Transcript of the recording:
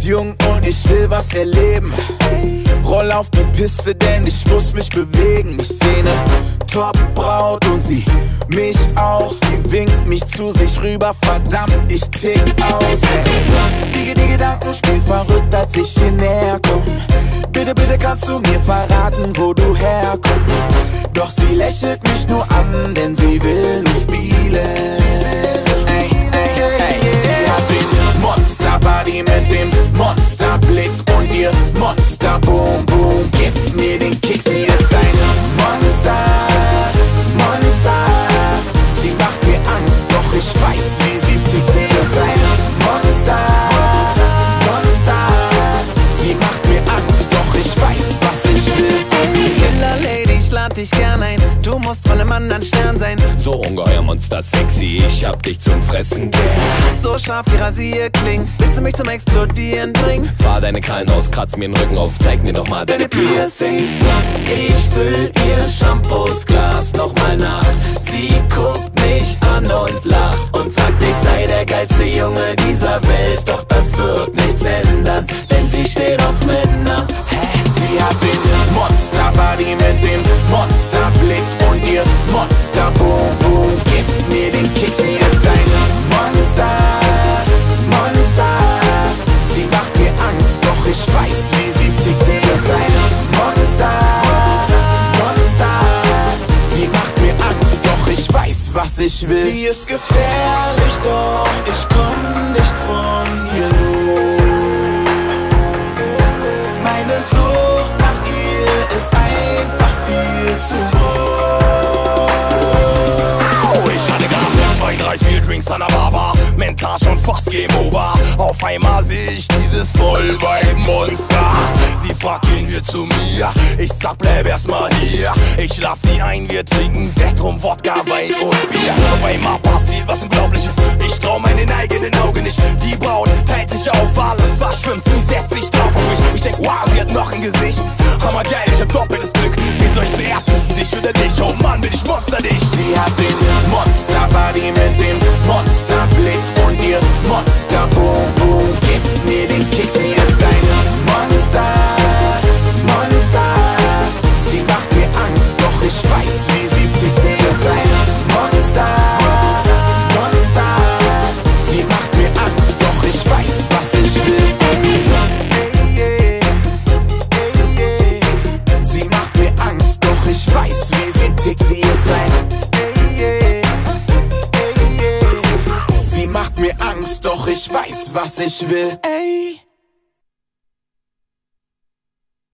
jung und ich will was erleben. Roll auf die Piste, denn ich muss mich bewegen. Ich seh ne Top-Braut und sie mich auch. Sie winkt mich zu sich rüber, verdammt, ich tick aus. Die Gedanken spielen verrückt, als ich hier näher komm. Bitte, bitte kannst du mir verraten, wo du herkommst. Doch sie lächelt mich nur an, denn sie will nur spielen. Sie hat den Monster-Body mit dem Monsterblick und ihr Monster-Boom-Boom. Gib mir den Kick, sie ist ein Monster, Monster. Sie macht mir Angst, doch ich weiß, wie sie tickt. Sie ist ein Monster, Monster. Sie macht mir Angst, doch ich weiß, was ich will. Killer Lady, ich lad dich gern ein. Du musst von einem anderen Stern sein. So ungeheuer Monster sexy, ich hab dich zum Fressen gern. So scharf wie Rasierklingen. Willst du mich zum Explodieren bringen? Fahr deine Krallen aus, kratz mir den Rücken auf, zeig mir doch mal deine Piercings. Ich füll ihr Shampoosglas nochmal nach. Sie guckt mich an und lacht und sagt, ich sei der geilste Junge dieser Welt. Doch das wird nichts ändern, denn sie steht auf Männer. Sie hat den Monster-Body mit dem Monsterblick und ihr Monster-Boom-Boom. Gib mir den Kick, sie ist ein Monster, Monster. Sie macht mir Angst, doch ich weiß, wie sie tickt. Sie ist ein Monster, Monster. Sie macht mir Angst, doch ich weiß, was ich will. Sie ist gefährlich, doch ich komm nicht von ihr los. Meine Sucht nach ihr ist einfach viel zu hoch. Ich hatte Gas, 2, 3, 4 Drinks an der Bar, war mental schon fast Game Over. Auf einmal seh ich dieses Vollweib-Monster. Sie fragt, gehen wir zu mir? Ich sag, bleib erstmal hier. Ich lass sie ein, wir trinken Sekt, Rum, Wodka, Wein und Bier. Auf einmal passiert was Unglaubliches. Ich trau meinen eigenen Augen nicht. Die Braut teilt sich auf, alles verschwimmt. Sie setzt sich drauf auf mich. Ich denk, wow, sie hat noch ein Gesicht. Hammergeil, ich hab doppeltes Glück. Wen soll ich zuerst küssen, dich oder dich? Oh Mann, bin ich Monster, dich. Sie hat den Monster-Body mit dem Monsterblick und ihr Monster-Boom-Boom. Gib mir den Kick, sie ist ein Monster, Monster. Sie macht mir Angst, doch ich weiß, wie sie tickt. Sie ist ein Monster, Monster. Sie macht mir Angst, doch ich weiß, was ich will. Sie macht mir Angst, doch ich weiß, wie sie tickt. Sie ist ein Sie macht mir Angst, doch ich weiß, was ich will. Ey.